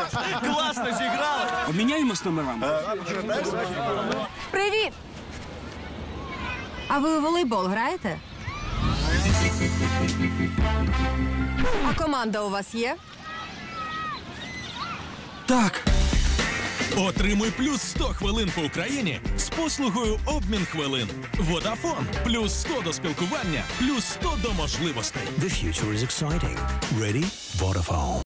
Класно зіграли! Обміняємось номерами? Привіт! А ви у волейбол граєте? А команда у вас є? Так. Отримуй плюс 100 хвилин по Україні з послугою обмін хвилин. Водафон. Плюс 100 до спілкування, плюс 100 до можливостей. The future is exciting. Ready? Vodafone.